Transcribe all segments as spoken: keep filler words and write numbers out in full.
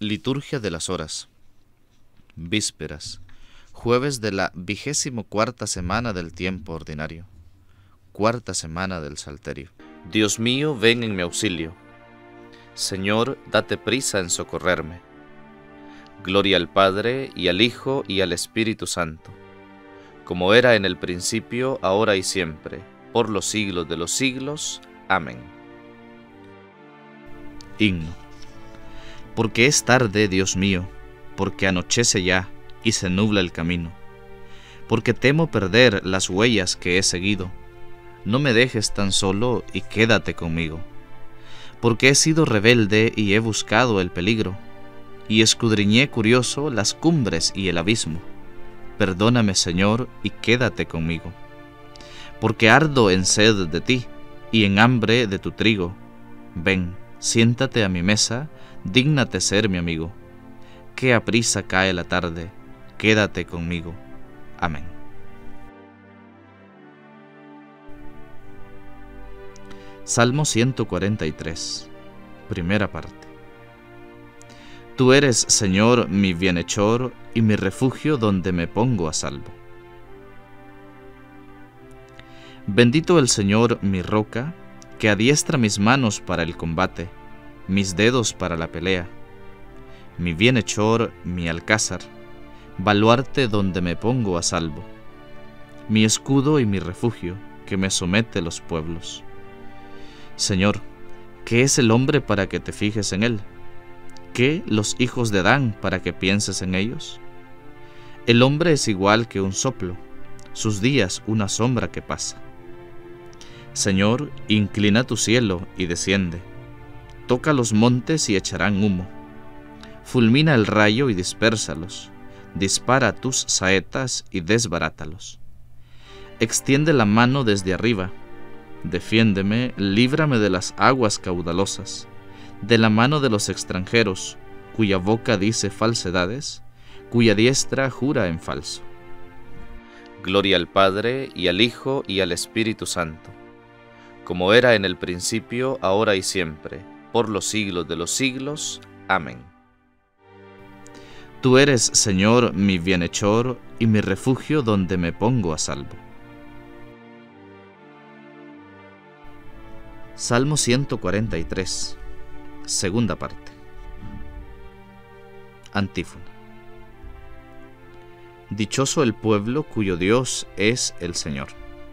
Liturgia de las Horas. Vísperas. Jueves de la vigésimo cuarta semana del tiempo ordinario. Cuarta semana del Salterio. Dios mío, ven en mi auxilio. Señor, date prisa en socorrerme. Gloria al Padre, y al Hijo, y al Espíritu Santo, como era en el principio, ahora y siempre, por los siglos de los siglos. Amén. Himno. Porque es tarde, Dios mío, porque anochece ya y se nubla el camino, porque temo perder las huellas que he seguido. No me dejes tan solo y quédate conmigo, porque he sido rebelde y he buscado el peligro, y escudriñé curioso las cumbres y el abismo. Perdóname, Señor, y quédate conmigo, porque ardo en sed de ti y en hambre de tu trigo. Ven, siéntate a mi mesa, dígnate ser mi amigo. Qué aprisa cae la tarde, quédate conmigo. Amén. Salmo ciento cuarenta y tres, primera parte. Tú eres, Señor, mi bienhechor y mi refugio donde me pongo a salvo. Bendito el Señor, mi roca, que adiestra mis manos para el combate, mis dedos para la pelea, mi bienhechor, mi alcázar, baluarte donde me pongo a salvo, mi escudo y mi refugio, que me somete los pueblos. Señor, ¿qué es el hombre para que te fijes en él? ¿Qué los hijos de Adán para que pienses en ellos? El hombre es igual que un soplo, sus días una sombra que pasa. Señor, inclina tu cielo y desciende. Toca los montes y echarán humo. Fulmina el rayo y dispérsalos. Dispara tus saetas y desbarátalos. Extiende la mano desde arriba. Defiéndeme, líbrame de las aguas caudalosas, de la mano de los extranjeros, cuya boca dice falsedades, cuya diestra jura en falso. Gloria al Padre, y al Hijo, y al Espíritu Santo, como era en el principio, ahora y siempre, por los siglos de los siglos. Amén. Tú eres, Señor, mi bienhechor y mi refugio donde me pongo a salvo. Salmo ciento cuarenta y tres, segunda parte. Antífona. Dichoso el pueblo cuyo Dios es el Señor.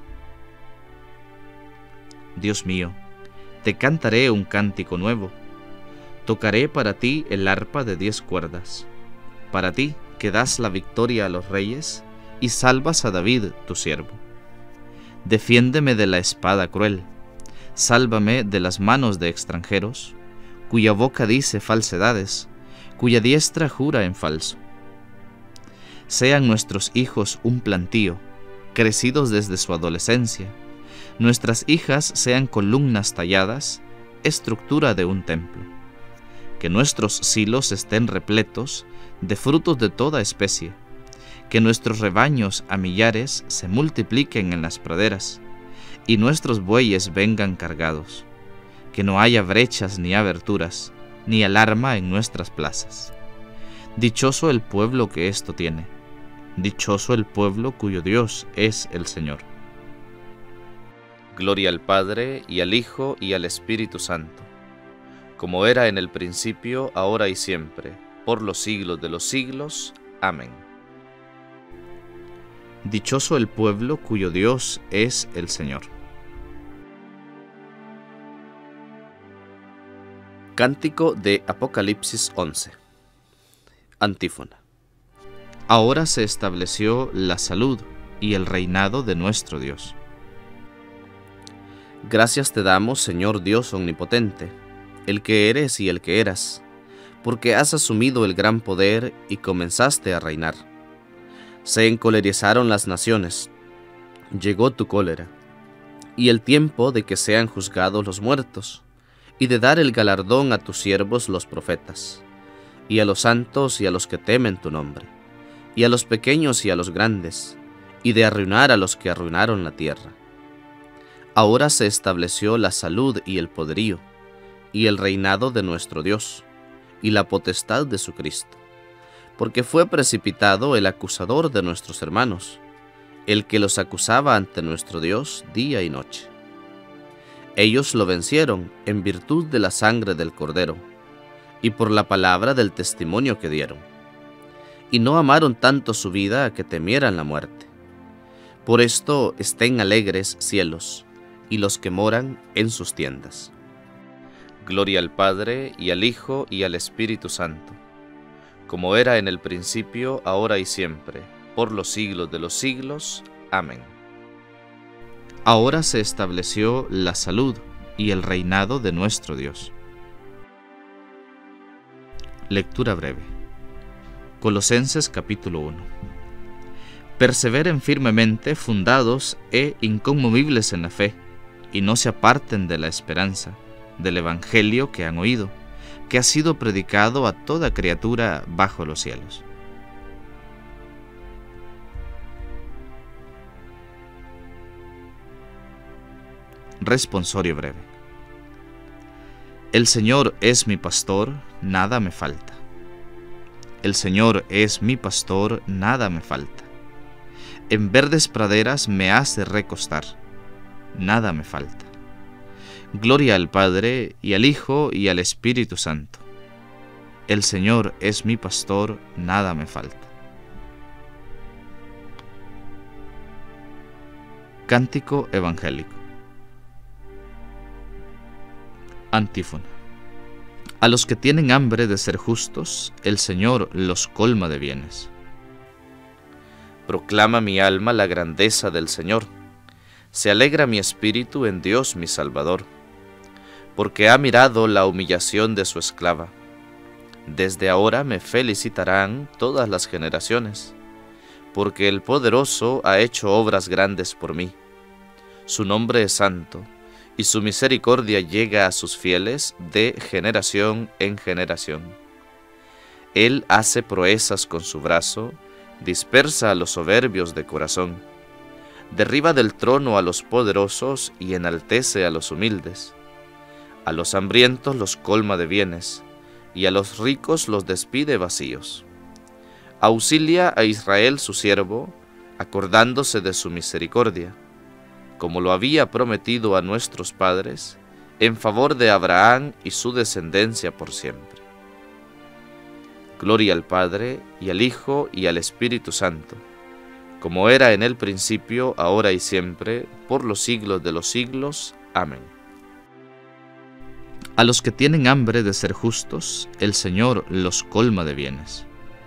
Dios mío, te cantaré un cántico nuevo. Tocaré para ti el arpa de diez cuerdas. Para ti, que das la victoria a los reyes y salvas a David, tu siervo. Defiéndeme de la espada cruel. Sálvame de las manos de extranjeros, cuya boca dice falsedades, cuya diestra jura en falso. Sean nuestros hijos un plantío, crecidos desde su adolescencia. Nuestras hijas sean columnas talladas, estructura de un templo. Que nuestros silos estén repletos de frutos de toda especie. Que nuestros rebaños a millares se multipliquen en las praderas, y nuestros bueyes vengan cargados. Que no haya brechas ni aberturas, ni alarma en nuestras plazas. Dichoso el pueblo que esto tiene. Dichoso el pueblo cuyo Dios es el Señor. Gloria al Padre, y al Hijo, y al Espíritu Santo, como era en el principio, ahora y siempre, por los siglos de los siglos. Amén. Dichoso el pueblo cuyo Dios es el Señor. Cántico de Apocalipsis once. Antífona. Ahora se estableció la salud y el reinado de nuestro Dios. Gracias te damos, Señor Dios omnipotente, el que eres y el que eras, porque has asumido el gran poder y comenzaste a reinar. Se encolerizaron las naciones, llegó tu cólera, y el tiempo de que sean juzgados los muertos, y de dar el galardón a tus siervos los profetas, y a los santos y a los que temen tu nombre, y a los pequeños y a los grandes, y de arruinar a los que arruinaron la tierra. Ahora se estableció la salud y el poderío, y el reinado de nuestro Dios, y la potestad de su Cristo, porque fue precipitado el acusador de nuestros hermanos, el que los acusaba ante nuestro Dios día y noche. Ellos lo vencieron en virtud de la sangre del Cordero y por la palabra del testimonio que dieron, y no amaron tanto su vida a que temieran la muerte. Por esto estén alegres cielos y los que moran en sus tiendas. Gloria al Padre, y al Hijo, y al Espíritu Santo, como era en el principio, ahora y siempre, por los siglos de los siglos. Amén. Ahora se estableció la salud y el reinado de nuestro Dios. Lectura breve. Colosenses capítulo uno. Perseveren firmemente, fundados e inconmovibles en la fe, y no se aparten de la esperanza, del Evangelio que han oído, que ha sido predicado a toda criatura bajo los cielos. Responsorio breve. El Señor es mi pastor, nada me falta. El Señor es mi pastor, nada me falta. En verdes praderas me hace recostar, nada me falta. Gloria al Padre, y al Hijo, y al Espíritu Santo. El Señor es mi pastor, nada me falta. Cántico evangélico. Antífona. A los que tienen hambre de ser justos, el Señor los colma de bienes. Proclama mi alma la grandeza del Señor. Se alegra mi espíritu en Dios mi Salvador, porque ha mirado la humillación de su esclava. Desde ahora me felicitarán todas las generaciones, porque el Poderoso ha hecho obras grandes por mí. Su nombre es santo, y su misericordia llega a sus fieles de generación en generación. Él hace proezas con su brazo, dispersa a los soberbios de corazón, derriba del trono a los poderosos y enaltece a los humildes. A los hambrientos los colma de bienes, y a los ricos los despide vacíos. Auxilia a Israel su siervo, acordándose de su misericordia, como lo había prometido a nuestros padres, en favor de Abraham y su descendencia por siempre. Gloria al Padre, y al Hijo, y al Espíritu Santo, como era en el principio, ahora y siempre, por los siglos de los siglos. Amén. A los que tienen hambre de ser justos, el Señor los colma de bienes.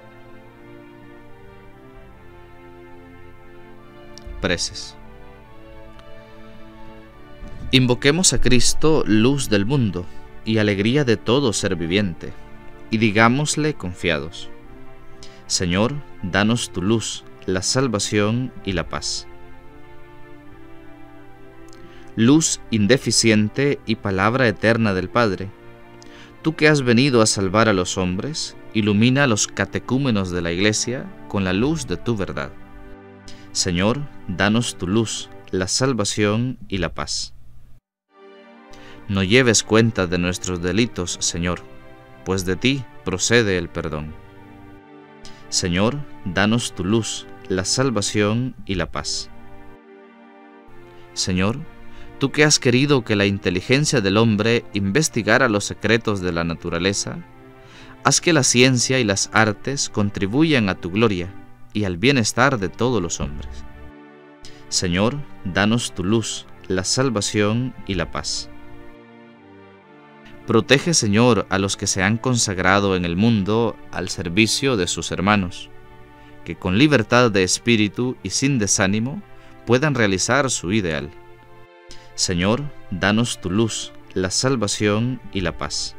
Preces. Invoquemos a Cristo, luz del mundo, y alegría de todo ser viviente, y digámosle confiados: Señor, danos tu luz, la salvación y la paz. Luz indeficiente y palabra eterna del Padre, tú que has venido a salvar a los hombres, ilumina a los catecúmenos de la Iglesia con la luz de tu verdad. Señor, danos tu luz, la salvación y la paz. No lleves cuenta de nuestros delitos, Señor, pues de ti procede el perdón. Señor, danos tu luz, la salvación y la paz. Señor, tú que has querido que la inteligencia del hombre investigara los secretos de la naturaleza, haz que la ciencia y las artes contribuyan a tu gloria y al bienestar de todos los hombres. Señor, danos tu luz, la salvación y la paz. Protege, Señor, a los que se han consagrado en el mundo al servicio de sus hermanos, que con libertad de espíritu y sin desánimo puedan realizar su ideal. Señor, danos tu luz, la salvación y la paz.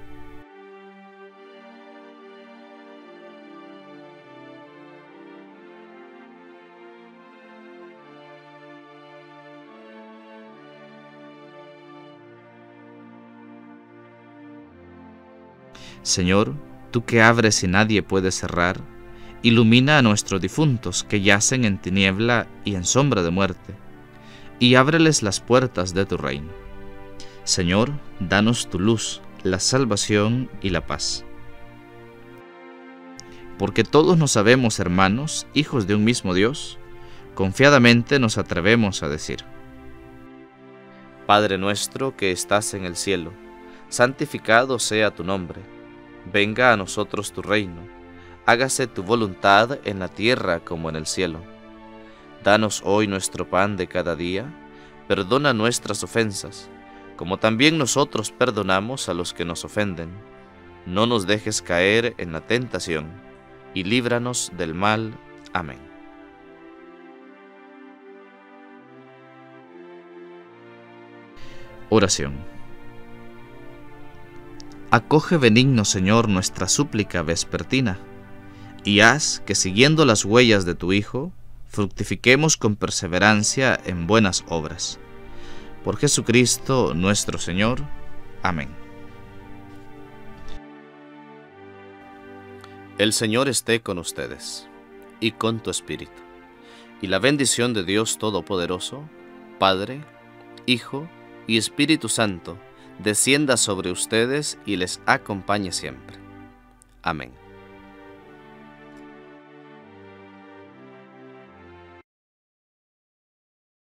Señor, tú que abres y nadie puede cerrar, ilumina a nuestros difuntos que yacen en tiniebla y en sombra de muerte, y ábreles las puertas de tu reino. Señor, danos tu luz, la salvación y la paz. Porque todos nos sabemos hermanos, hijos de un mismo Dios, confiadamente nos atrevemos a decir: Padre nuestro que estás en el cielo, santificado sea tu nombre. Venga a nosotros tu reino. Hágase tu voluntad en la tierra como en el cielo. Danos hoy nuestro pan de cada día. Perdona nuestras ofensas, como también nosotros perdonamos a los que nos ofenden. No nos dejes caer en la tentación, y líbranos del mal. Amén. Oración. Acoge, benigno Señor, nuestra súplica vespertina, y haz que, siguiendo las huellas de tu Hijo, fructifiquemos con perseverancia en buenas obras. Por Jesucristo nuestro Señor. Amén. El Señor esté con ustedes, y con tu espíritu. Y la bendición de Dios Todopoderoso, Padre, Hijo y Espíritu Santo, descienda sobre ustedes y les acompañe siempre. Amén.